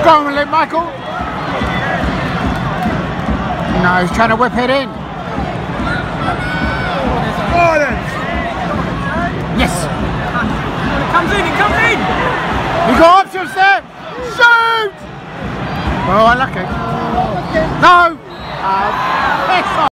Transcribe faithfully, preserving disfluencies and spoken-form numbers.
Go on, Michael. No, he's trying to whip it in. Yes. It comes in, it comes in. You got options there. Shoot. Oh, unlucky. No. Uh,